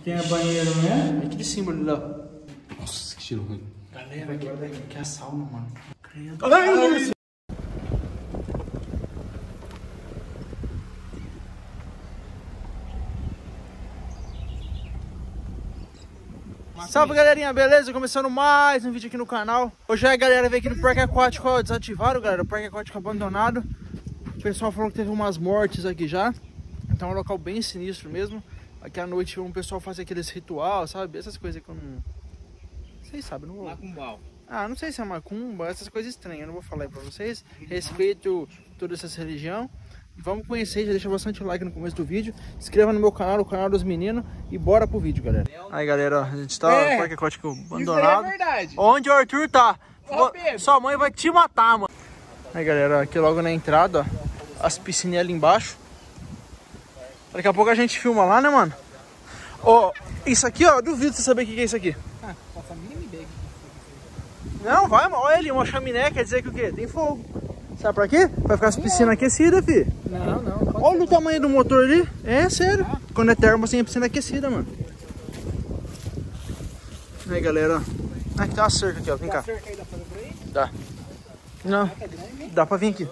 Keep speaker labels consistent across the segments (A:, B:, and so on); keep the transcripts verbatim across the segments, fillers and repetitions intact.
A: Tem a banheiro mesmo?
B: Aquele símbolo ali, ó.
C: Nossa, que cheiro ruim.
A: Galera, aqui, aqui é a sauna, mano.
B: Credo.
A: Ai,
B: Salve, galerinha, beleza? Começando mais um vídeo aqui no canal. Hoje a galera veio aqui no Parque Aquático, ó, desativaram, galera, o Parque Aquático abandonado. O pessoal falou que teve umas mortes aqui já. Então é um local bem sinistro mesmo. Aqui à noite um pessoal faz aqueles ritual, sabe? Essas coisas que eu não... Vocês sabem, não vou...
A: Macumbal.
B: Ah, não sei se é macumba, essas coisas estranhas, eu não vou falar aí pra vocês. Respeito todas essas religiões. Vamos conhecer, já deixa bastante like no começo do vídeo. Se inscreva no meu canal, no canal dos meninos. E bora pro vídeo, galera. Aí, galera, ó, a gente tá
A: É,
B: no Parque Aquático abandonado.
A: Isso é verdade.
B: Onde o Arthur tá?
A: Ô, Pedro.
B: Sua mãe vai te matar, mano. Aí, galera, ó, aqui logo na entrada, ó, as piscininhas ali embaixo. Daqui a pouco a gente filma lá, né, mano? Ó, isso aqui, ó, duvido você saber o que é isso aqui.
A: Ah, faça a mínima ideia.
B: Não, vai, mano, olha ali, uma chaminé, quer dizer que o quê? Tem fogo. Sabe pra quê? Pra ficar as piscinas aquecidas, fi.
A: Não, não.
B: Olha o tamanho do motor ali. É sério. Ah. Quando é termo, assim, é piscina aquecida, mano. Aí, galera, ó. Aqui tem uma cerca aqui, ó. Vem cá.
A: Cerca aí, dá pra fazer por aí?
B: Dá. Não. Dá pra vir aqui.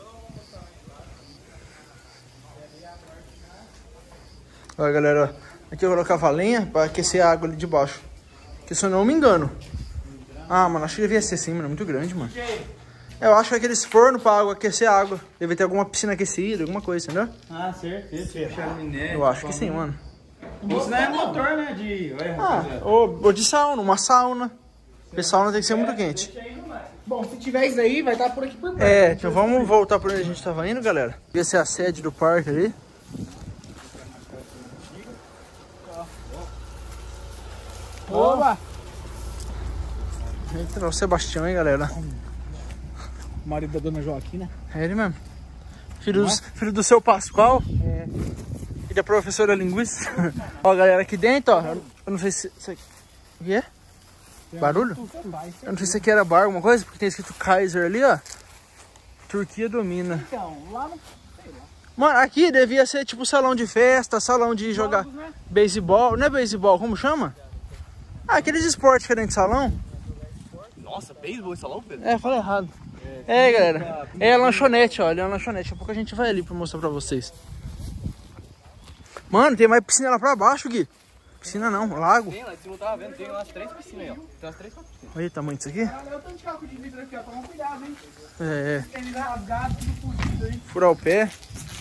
B: Olha, galera, ó. Aqui eu vou colocar a lenha pra aquecer a água ali de baixo. Que se eu não me engano. Ah, mano, acho que devia ser assim, mano. É muito grande, mano. Eu acho que aqueles fornos pra água, aquecer a água. Deve ter alguma piscina aquecida, alguma coisa, entendeu?
A: Ah, certeza. Chaminé.
B: Eu acho que sim, mano.
A: Isso não é motor, né? De... Olha,
B: Ah, ou, ou de sauna, uma sauna. Porque sauna tem que ser muito quente.
A: Bom, se tiver isso aí, vai estar por aqui por perto.
B: É, então vamos voltar por onde a gente tava indo, galera. Essa é a sede do parque ali.
A: Oba!
B: Entra o Sebastião, hein, galera.
A: O marido da dona Joaquina.
B: É ele mesmo. Filho, do, filho do seu Pascoal.
A: É.
B: E da professora linguística. Ó, galera, aqui dentro, ó. Eu não sei se... se... O que é? Barulho? Eu não sei se aqui era bar, alguma coisa, porque tem escrito Kaiser ali, ó. Turquia domina.
A: Então, lá no...
B: Mano, aqui devia ser tipo salão de festa, salão de jogar
A: Jogos, né?
B: beisebol. Não é beisebol, como chama? Ah, aqueles esportes que é dentro de salão.
C: Nossa, beisebol e salão, Pedro?
B: É, falei errado. É, galera. É a lanchonete, olha, é uma lanchonete. Daqui a pouco a gente vai ali pra mostrar pra vocês. Mano, tem mais piscina lá pra baixo, Gui. Piscina não, lago.
C: Tem lá, se eu tava vendo, tem umas três piscinas aí, ó. Tem umas três, quatro piscinas.
B: Olha o tamanho disso aqui.
A: Olha o tanto de caco de vidro aqui, ó. Toma cuidado, hein?
B: É,
A: Tem rasgado, tudo fudido, hein?
B: furar o pé.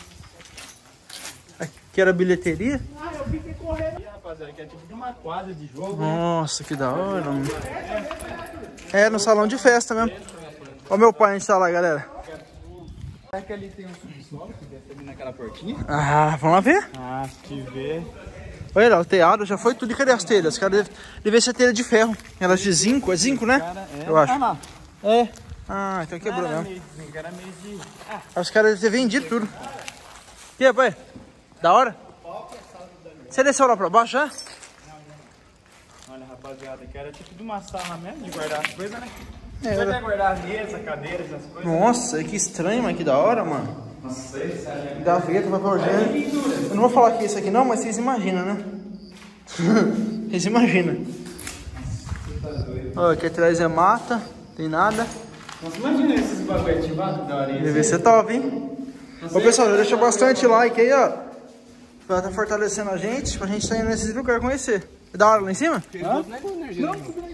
B: Aqui era a bilheteria.
A: Ah, eu vi você correndo. Ih, rapaziada, aqui é tipo de uma quadra de jogo.
B: Nossa, que da hora, mano. É, no salão de festa mesmo. Ó meu pai, a gente tá lá, galera.
A: Será que ali tem um subsolo que deve ter naquela portinha?
B: Ah, vamos lá ver?
A: Ah, se tiver.
B: Olha lá, o telhado já foi tudo. E cadê as telhas? Os caras devem deve ser telha de ferro. Elas de zinco, é zinco, né?
A: Cara, é.
B: Eu acho.
A: Ah, lá.
B: É. Ah, então quebrou
A: Era
B: mesmo.
A: meio de zinco, era meio de... Ah,
B: Aí os caras devem ter vendido tudo. E aí, pai? Da hora? Você desceu lá pra baixo já?
A: olha, rapaziada, aqui era tipo de uma sala mesmo, de guardar as coisas, né?
B: É,
A: Você
B: era-
A: vai guardar a mesa, cadeiras, as coisas.
B: Nossa, que estranho, mas que da hora, mano.
A: Nossa, isso aí.
B: Gaveta, papel higiênico. Eu não vou falar que é isso aqui não, mas vocês imaginam, né? Vocês imaginam. Ó, aqui atrás é mata, tem nada.
A: Nossa, imagina esses bagulho ativados da hora.
B: Deve ser top, hein? Ô pessoal, deixa bastante like aí, ó. Pra tá fortalecendo a gente, pra gente sair nesse lugar conhecer. É da hora lá em cima?
A: Hã?
C: Não,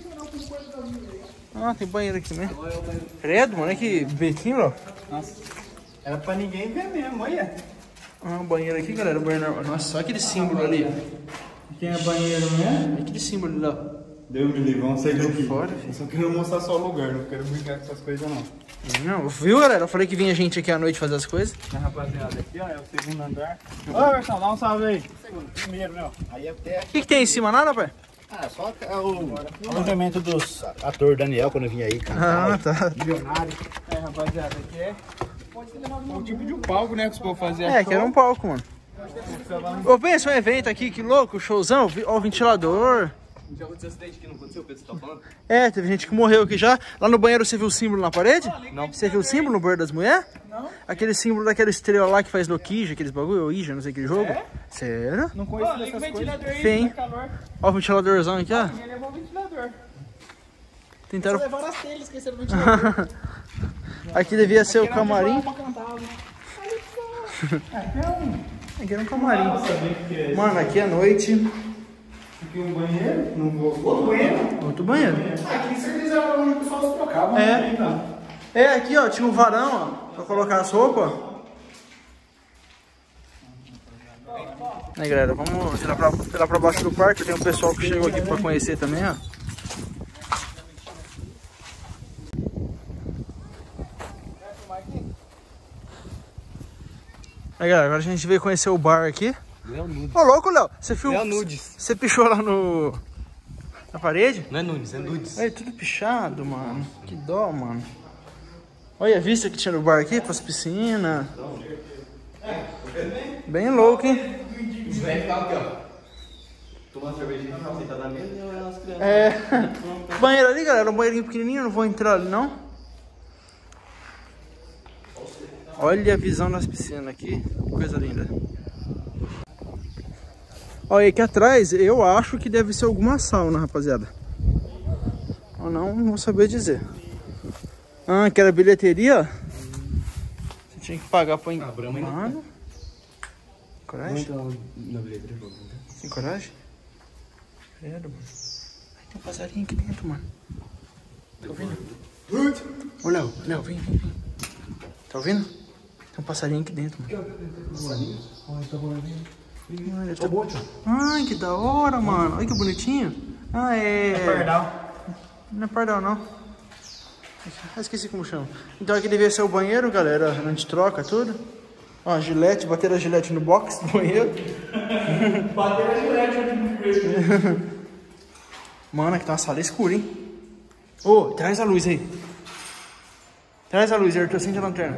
B: Ah, tem banheiro aqui também. Credo, mano, que bequinho, ó.
A: Nossa, era pra ninguém ver mesmo, olha.
B: Ah, um banheiro aqui, galera. Banheiro... Nossa, só aquele símbolo ali.
A: Tem a banheiro mesmo?
B: Aquele símbolo ali, ó.
A: Deu me livre, vamos sair daqui.
B: Fora, filho.
A: Eu só quero mostrar só o lugar, não quero brincar com essas coisas não.
B: Não, viu, galera? Eu falei que vinha gente aqui à noite fazer as coisas.
A: A rapaziada, aqui ó, é o segundo andar. Ô, Versão, dá um salve aí. Segundo, primeiro, meu. Aí até...
B: O que, que tem em cima? Nada, pai?
D: Ah, só o alojamento dos atores Daniel quando eu vim aí,
B: Ah,
D: cantar.
B: tá.
A: Milionário. É, rapaziada, aqui é... Pode ser levado um tipo de um palco, né, que os povos faziam.
B: É, que era um palco, mano. Ô, pensa um evento aqui, que louco, showzão, vi- ó o ventilador.
C: Já aconteceu acidente aqui, não aconteceu, Pedro? Você tá falando?
B: É, teve gente que morreu aqui já. Lá no banheiro você viu o símbolo na parede? Não. Você viu o símbolo no banheiro das mulheres? Não. Aquele símbolo daquela estrela lá que faz Lokija, aqueles bagulho, ou Ija, não sei aquele jogo.
A: É?
B: Sério?
A: Não conheço dessas coisas.
B: Sim.
A: Calor.
B: Ó o ventiladorzão aqui, ó.
A: Ele levou o ventilador.
B: Tentaram...
A: Você levaram as telhas, esqueceram o ventilador.
B: Aqui devia ser o camarim. Aqui era um camarim. Mano, aqui é noite.
A: Aqui um banheiro. Não vou. Outro banheiro?
B: Outro banheiro.
A: Aqui certeza era onde o pessoal se trocava.
B: É. É, aqui ó, tinha um varão, ó, pra colocar as roupas. Aí galera, vamos ir lá pra, lá pra baixo do parque. Tem um pessoal que chegou aqui pra conhecer também, ó. Aí galera, agora a gente veio conhecer o bar aqui.
C: Léo Nudes.
B: Ô louco, Léo, você filmou?
C: Léo Nudes.
B: Você pichou lá no... na parede?
C: Não é Nudes, é Nudes.
B: Olha, tudo pichado, mano. Que dó, mano. Olha a vista que tinha no bar aqui, com as piscinas. Bem louco, hein?
C: Os velhos ficavam aqui, ó. Tomando cervejinha, sentado na mesa e olhando as crianças.
B: É. Banheiro ali, galera, um banheirinho pequenininho, não vou entrar ali, não. Olha a visão das piscinas aqui, coisa linda. Olha, aqui atrás, eu acho que deve ser alguma sauna, rapaziada. Ou não, não vou saber dizer. Ah, que era bilheteria? Você tinha que pagar pra entrar. Mano. Coragem?
C: Na bilheteria, vamos.
B: Tem coragem? Credo, mano. Ai, tem um passarinho aqui dentro, mano. Tá ouvindo? Ô, Léo, Léo, vem, vem, vem. Tá ouvindo? Tem um passarinho aqui dentro, mano.
A: Passarinho? Olha, tá bom.
B: Olha, tá... Ai, que da hora, mano. Olha que bonitinho. Ah, é...
A: É pardal.
B: Não é pardal, não. Ah, esqueci como chama. Então aqui devia ser o banheiro, galera. A gente troca tudo. Ó, gilete, bateram a gilete no box do banheiro.
A: Bateram a gilete aqui no banheiro.
B: Mano, aqui tá uma sala escura, hein? Ô, traz a luz aí. Traz a luz, Arthur. Acende a lanterna.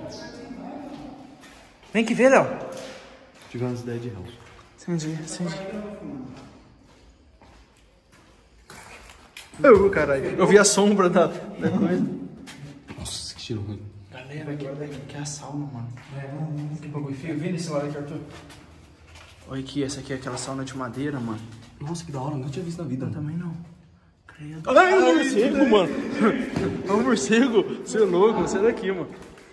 B: Vem que vê, Léo.
C: Tive umas ideias de house.
B: Acende, acende. Eu, caralho. Eu vi a sombra da, da coisa.
C: Nossa, que cheiro ruim.
B: Galera, aqui, aqui é a sauna, mano. É, que bagulho feio. Vem desse lado aqui, Arthur. Olha aqui, essa aqui é aquela sauna de madeira, mano.
C: Nossa, que da hora, nunca tinha visto na vida.
B: Eu
C: Mano.
B: também não. Credo. Ai, um morcego, mano. É um morcego. Você é louco, sai daqui, mano.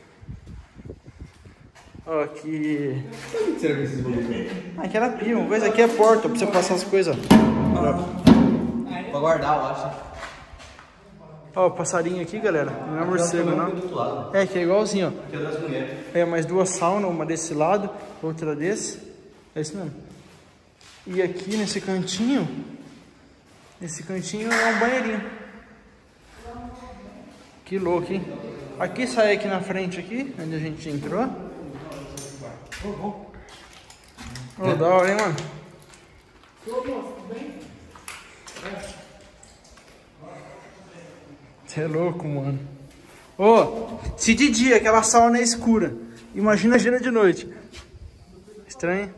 B: Ó, aqui.
C: O que serve esses bagulhos?
B: Ah, aqui era pia, uma coisa aqui é porta, pra você passar as coisas.
C: Pra guardar, eu acho.
B: Ó, o passarinho aqui, galera. Não é morcego, não. É, que é igualzinho, ó.
C: Que é das mulheres.
B: É, mais duas saunas, uma desse lado, outra desse. É isso mesmo. E aqui nesse cantinho, esse cantinho é um banheirinho. Que louco, hein? Aqui sai aqui na frente, aqui, onde a gente entrou. Ô, oh, da hora, hein, mano? Você é louco, mano. Ô, oh, se de dia aquela sauna é escura, imagina a gira de noite. Estranho.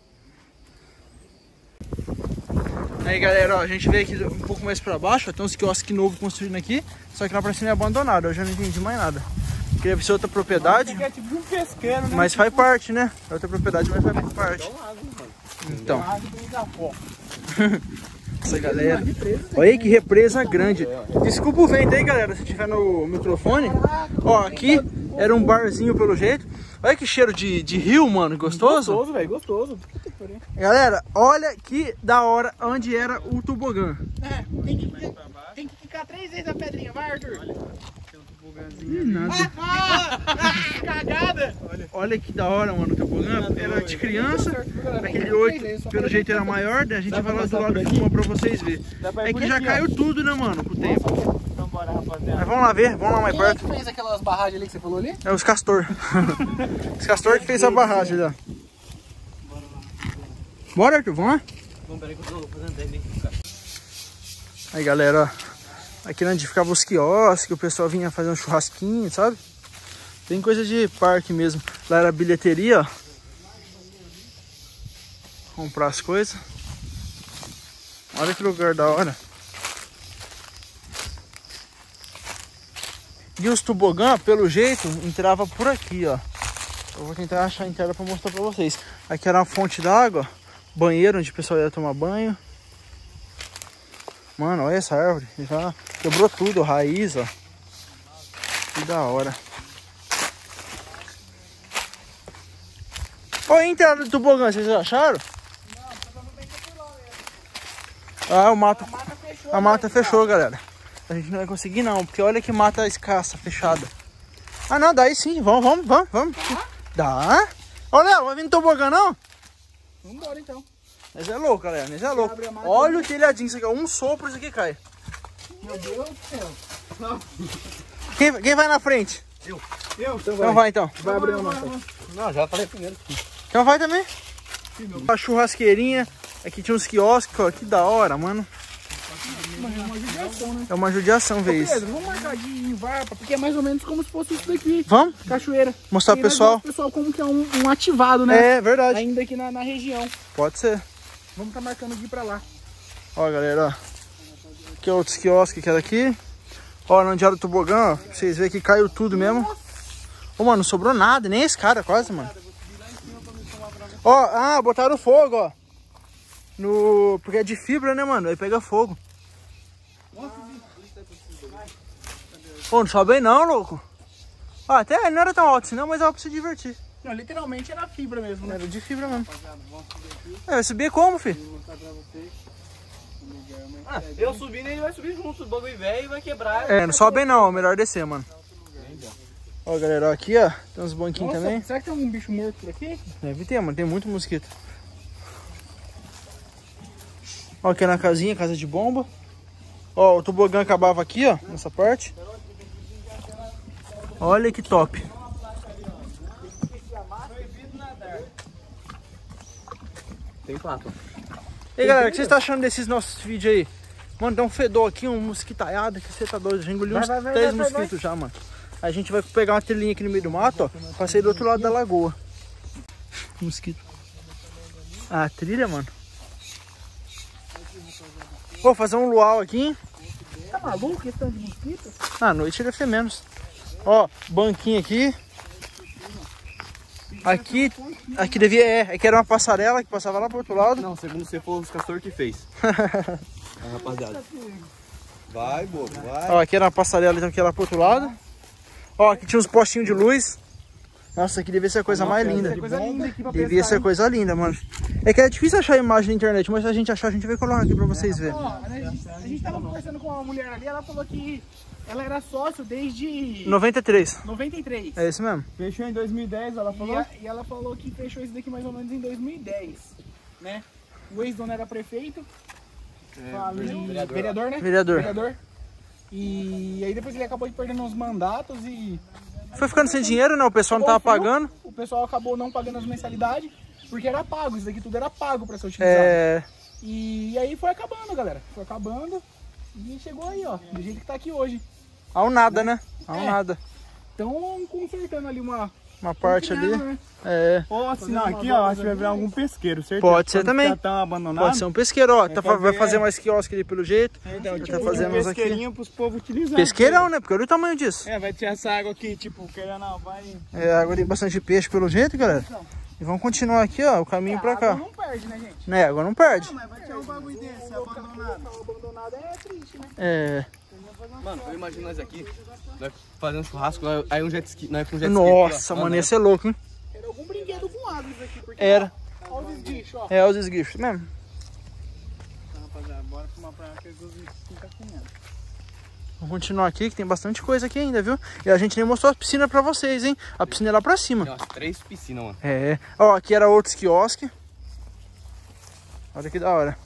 B: Aí, galera, ó, a gente veio aqui um pouco mais pra baixo, ó, tem uns quiosques novos construindo aqui, só que lá pra cima é abandonado, eu já não entendi mais nada. Queria ver se é outra propriedade,
A: É tipo um pesqueiro, né?
B: mas faz parte, né? É outra propriedade, mas faz parte. Então, essa galera, olha aí que represa grande. Desculpa o vento aí, galera, se tiver no microfone. Ó, aqui era um barzinho pelo jeito. Olha que cheiro de, de rio, mano, gostoso.
A: Gostoso, velho, gostoso.
B: Galera, olha que da hora onde era o tobogã.
A: É, tem que, tem que ficar três vezes a pedrinha, vai, Arthur.
B: Ih, nada.
A: Ah, ah, cagada.
B: Olha que da hora, mano, o tobogã. Era de criança, aquele oito, pelo jeito era maior, daí a gente vai lá do lado aqui uma pra vocês verem. É que já caiu tudo, né, mano, com o tempo.
A: Então bora, rapaziada.
B: Mas vamos lá ver, vamos lá mais
A: Quem é
B: perto.
A: que fez aquelas barragens ali que você falou ali?
B: É os castor. Os castor que fez a barragem já. Bora, Arthur, vamos lá?
C: Vamos, peraí que eu tô fazendo tempo, hein, cara.
B: Aí, galera, ó. Aqui onde ficava os quiosques, o pessoal vinha fazer um churrasquinho, sabe? Tem coisa de parque mesmo. Lá era a bilheteria, ó. Comprar as coisas. Olha que lugar da hora. E os tobogã, pelo jeito, entrava por aqui, ó. Eu vou tentar achar a entrada pra mostrar pra vocês. Aqui era uma fonte d'água, banheiro onde o pessoal ia tomar banho. Mano, olha essa árvore. Já quebrou tudo, raiz, ó. Que da hora. Olha a entrada do tobogã, vocês acharam? Ah, o mato, a mata fechou, a mata fechou, galera. A gente não vai conseguir não, porque olha que mata escassa, fechada. Ah não, dá aí sim, vamos, vamos, vamos, vamos. Dá? Olha, vai vir no tobogã não?
A: Vamos embora então.
B: Mas é louco, galera, mas é louco. Olha o telhadinho, isso aqui, um sopro, isso aqui cai.
A: Meu Deus do céu.
B: Quem, quem vai na frente?
A: Eu. Eu?
B: Então vai, vai então.
A: Vai abrir a mão.
C: Não, já falei primeiro.
B: Então vai também. A churrasqueirinha. Aqui tinha uns quiosques, ó. Que da hora, mano.
A: Uma judiação, né?
B: É uma judiação ver isso.
A: Pedro, vamos marcar de ir em Varpa, porque é mais ou menos como se fosse isso daqui.
B: Vamos?
A: Cachoeira.
B: Mostrar pro pessoal.
A: O pessoal como que é um, um ativado, né?
B: É, verdade.
A: Ainda aqui na, na região.
B: Pode ser.
A: Vamos tá marcando de ir pra lá.
B: Ó, galera, ó. Aqui é outros quiosques que era aqui. Ó, no diário do tobogã, ó. Pra vocês verem que caiu tudo mesmo. Ô, mano, não sobrou nada. Nem esse cara quase, mano. Ó, ah, botaram fogo, ó. No... Porque é de fibra, né, mano? Aí pega fogo. Ô, não sobe aí não, louco. Ó, até não era tão alto assim não, mas era pra se divertir.
A: Não, literalmente era fibra mesmo, né?
B: Era de fibra mesmo. É, vai subir como, filho?
C: Ah, eu subindo ele vai subir junto, o bagulho velho e vai quebrar.
B: É, não sobe aí não, melhor descer, mano. Ó, galera, ó, aqui, ó, tem uns banquinhos
A: Nossa,
B: também.
A: será que tem algum bicho morto por aqui?
B: Deve ter, mano, tem muito mosquito. Ó, aqui na casinha, casa de bomba. Ó, o tobogã acabava aqui, ó, nessa parte. Olha que top.
C: Tem pato.
B: E aí, galera, o que vocês estão achando desses nossos vídeos aí? Mano, tem um fedor aqui, um mosquitaiado que você tá doido. Já engoliu uns
A: vai, vai,
B: três
A: vai, vai,
B: mosquitos já, mano. A gente vai pegar uma trilhinha aqui no meio do mato, ó. Passei do outro lado da lagoa. Mosquito. Ah, trilha, mano. Vou fazer um luau aqui.
A: Tá maluco esse tanto de mosquito?
B: Ah, à noite deve ter menos. Ó, banquinho aqui. Aqui, aqui devia, é, aqui era uma passarela que passava lá pro outro lado.
C: Não, segundo você foi os castor que fez. Ah, rapaziada. Vai, bobo, vai.
B: Ó, aqui era uma passarela, então aqui era pro outro lado. Ó, aqui tinha uns postinhos de luz. Nossa, aqui devia ser a coisa mais linda.
A: Coisa linda aqui pra
B: Devia ser coisa linda, mano. É que é difícil achar a imagem na internet, mas se a gente achar, a gente vai colocar aqui pra vocês verem.
A: Ó, a gente, a gente tava conversando com uma mulher ali, ela falou que ela era sócio desde
B: noventa e três.
A: noventa e três.
B: É isso mesmo?
A: Fechou em dois mil e dez, ela falou. E, a, e ela falou que fechou isso daqui mais ou menos em dois mil e dez, né? O ex-dono era prefeito. É, ali, vereador, vereador, né?
B: Vereador.
A: Vereador. E aí depois ele acabou perdendo uns mandatos e...
B: Foi ficando sem dinheiro, né? O pessoal não tava pagando.
A: O pessoal acabou não pagando as mensalidades, porque era pago, isso daqui tudo era pago pra ser utilizado.
B: É...
A: E aí foi acabando, galera. Foi acabando e chegou aí, ó, do jeito que tá aqui hoje.
B: Ao nada, né? Ao
A: É.
B: nada.
A: Então, consertando ali uma...
B: Uma parte ali.
A: né?
B: É...
D: Ou assim, não, aqui ó, acho que vai virar algum pesqueiro, certeza?
B: Pode ser
D: Quando
B: também.
D: Já tá abandonado.
B: Pode ser um pesqueiro, ó. Tá,
D: fazer-
B: vai fazer mais quiosque ali pelo jeito.
D: Então,
B: Já
D: tipo,
B: tá fazendo
D: um
B: uns aqui.
D: pesqueirinho pros povos utilizarem.
B: Pesqueirão, né? Porque olha o tamanho disso.
D: É, vai ter essa água aqui, tipo, querendo, não, vai...
B: É, água tem bastante peixe pelo jeito, galera. E vamos continuar aqui, ó, o caminho pra cá.
A: Não perde, né, gente?
B: Né, água não perde.
D: Mas vai ter um bagulho desse, abandonado.
A: Abandonado é triste, né?
B: É...
C: Mano, eu imagino nós aqui, nós fazendo churrasco, nós- aí um jet ski, nós com um jet ski
B: Nossa,
C: aqui, ó.
B: mano, ia ser louco, hein?
A: Era algum brinquedo com água isso aqui, porque...
B: Era.
A: Ó, olha os esguichos, ó.
B: É, os esguichos mesmo.
D: Então, rapaziada, bora filmar pra que os não tá comendo.
B: Vamos continuar aqui, que tem bastante coisa aqui ainda, viu? E a gente nem mostrou a piscina pra vocês, hein? A piscina é lá pra cima.
C: Tem umas três piscinas, mano.
B: É. Ó, aqui era outros quiosques. Olha que da hora.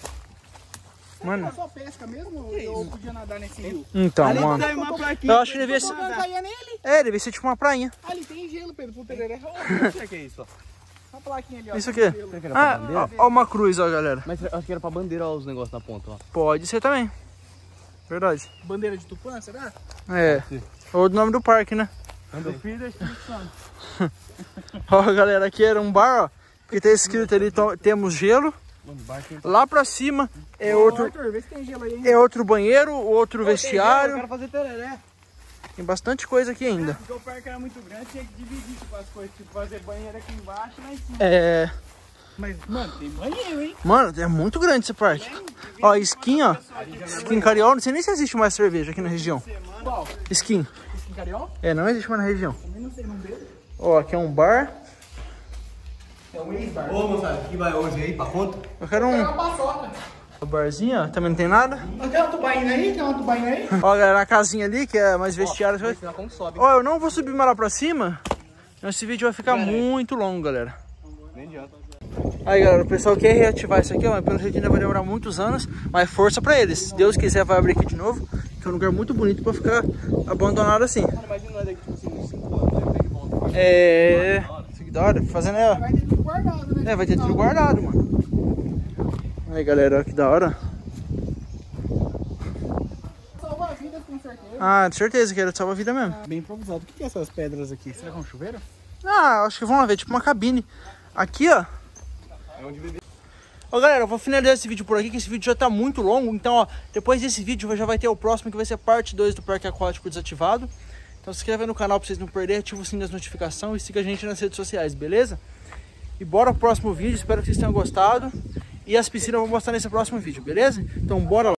B: Mano.
A: Era só pesca mesmo? Ou eu podia nadar nesse rio?
B: Então,
D: Ali
B: mano.
D: tem uma plaquinha.
B: Eu acho que devia ser...
A: Não caía nele?
B: É, devia ser tipo uma prainha.
A: Ali tem gelo, Pedro, pro tereré.
C: O que é que é isso, ó?
A: Uma plaquinha ali, ó.
B: Isso
A: com
B: aqui.
A: gelo.
C: Será que era pra
B: Ah,
C: bandeira?
B: ó, ó uma cruz, ó, galera.
C: Mas acho que era pra bandeira, ó, os negócios na ponta, ó.
B: Pode ser também. Verdade.
A: Bandeira de Tupã, será?
B: É. Ou do nome do parque, né?
D: Eu fiz a inscrição.
B: Ó, galera, aqui era um bar, ó. Porque tá escrito ali, to- temos gelo.
C: Mano, barco
B: Lá pra cima é
A: Ô,
B: outro,
A: Arthur, vê se tem gelo aí, hein?
B: é outro banheiro, outro
D: Eu
B: vestiário.
D: quero fazer tereré.
B: Tem bastante coisa aqui ainda.
D: Porque o parque era muito grande, tinha que dividir tipo, as coisas. Tipo, fazer banheiro aqui embaixo e lá em cima.
B: É...
A: Mas, mano, tem banheiro, hein?
B: Mano, é muito grande esse parque.
A: Tem,
B: Ó, skin, ó. Skin Cariol. Não sei nem se existe mais cerveja aqui na região.
A: Qual?
B: Skin.
A: Skin Cariol?
B: É, não existe mais na região.
A: Também não sei, não bebo.
B: Ó, aqui é um bar.
A: É um ex-bar.
C: Ô, moçada, o que vai hoje aí pra conta?
B: Eu quero um...
A: Uma paçoca.
B: um barzinho, ó. Também não tem nada.
A: Não tem uma tubaína aí? Tem uma tubaína aí?
B: Ó, galera, a casinha ali, que é mais vestiário.
C: Vou ensinar como sobe.
B: Ó, eu não vou subir mais lá pra cima. Esse vídeo vai ficar muito longo, galera.
C: Nem adianta.
B: Aí, galera, o pessoal quer reativar isso aqui, ó, mas pelo jeito ainda vai demorar muitos anos, mas força pra eles. Se Deus quiser, vai abrir aqui de novo, que é um lugar muito bonito pra ficar abandonado assim.
C: Mano, imagina nós daqui, tipo assim, uns cinco anos, né? Pega e volta.
B: É... que da hora, fazendo... É,
A: Vai ter tudo guardado, né?
B: é, vai ter tudo guardado, mano. Aí, galera, ó, que da hora.
A: Salva a vida, com certeza.
B: Ah, de certeza que era de salva a vida mesmo.
A: Bem improvisado. O que é essas pedras aqui? Será que é um chuveiro?
B: Ah, acho que vamos lá ver, tipo uma cabine. Aqui, ó. Ó, galera, eu vou finalizar esse vídeo por aqui, que esse vídeo já tá muito longo. Então, ó, depois desse vídeo já vai ter o próximo, que vai ser parte dois do Parque Aquático Desativado. Então se inscreve no canal pra vocês não perderem, ativa o sininho das notificações e siga a gente nas redes sociais, beleza? E bora pro próximo vídeo, espero que vocês tenham gostado. E as piscinas eu vou mostrar nesse próximo vídeo, beleza? Então bora lá.